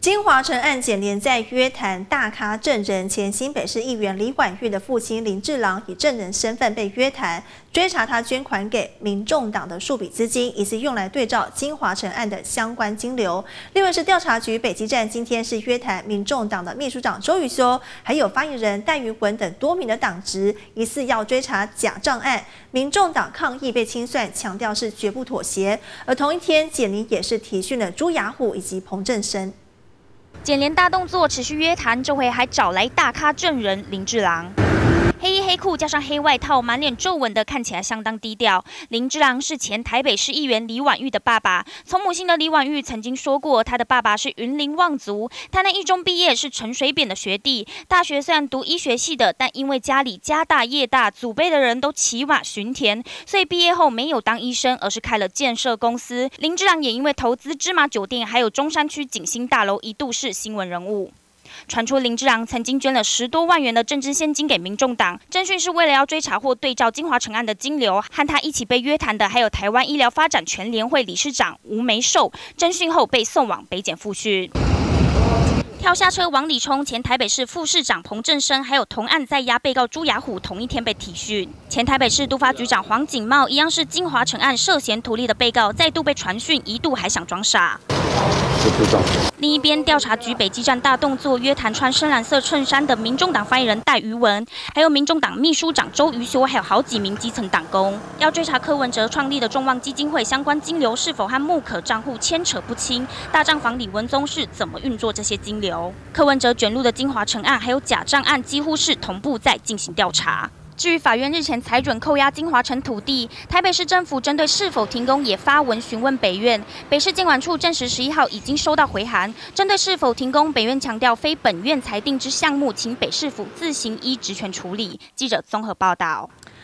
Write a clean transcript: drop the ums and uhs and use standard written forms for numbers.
金华城案检联在约谈大咖证人，前新北市议员李婉玉的父亲林志郎以证人身份被约谈，追查他捐款给民众党的数笔资金，疑似用来对照金华城案的相关金流。另外是调查局北基站今天是约谈民众党的秘书长周瑜修，还有发言人戴瑜文等多名的党职，疑似要追查假账案。民众党抗议被清算，强调是绝不妥协。而同一天，检联也是提讯了朱雅虎以及彭振生。 检联大动作持续约谈，这回还找来大咖证人林志郎。黑衣黑裤加上黑外套，满脸皱纹的，看起来相当低调。林志郎是前台北市议员李婉玉的爸爸。从母姓的李婉玉曾经说过，他的爸爸是云林望族，台南一中毕业，是陈水扁的学弟。大学虽然读医学系的，但因为家里家大业大，祖辈的人都骑马巡田，所以毕业后没有当医生，而是开了建设公司。林志郎也因为投资芝麻酒店，还有中山区景星大楼，一度是新闻人物。传出林志郎曾经捐了10多万元的政治现金给民众党，侦讯是为了要追查或对照金华城案的金流，和他一起被约谈的还有台湾医疗发展全联会理事长吴梅寿，侦讯后被送往北检复讯。跳下车往里冲，前台北市副市长彭振生，还有同案在押被告朱雅虎，同一天被提讯。前台北市督发局长黄景茂一样是金华城案涉嫌图利的被告，再度被传讯，一度还想装傻。另一边，调查局北基站大动作，约谈穿深蓝色衬衫的民众党发言人戴瑜文，还有民众党秘书长周瑜修，还有好几名基层党工，要追查柯文哲创立的众望基金会相关金流是否和木可账户牵扯不清，大账房李文宗是怎么运作这些金流。柯文哲卷入的金华城案还有假账案，几乎是同步在进行调查。至于法院日前裁准扣押金华城土地，台北市政府针对是否停工也发文询问北院。北市监管处证实11号已经收到回函，针对是否停工，北院强调非本院裁定之项目，请北市府自行依职权处理。记者综合报道。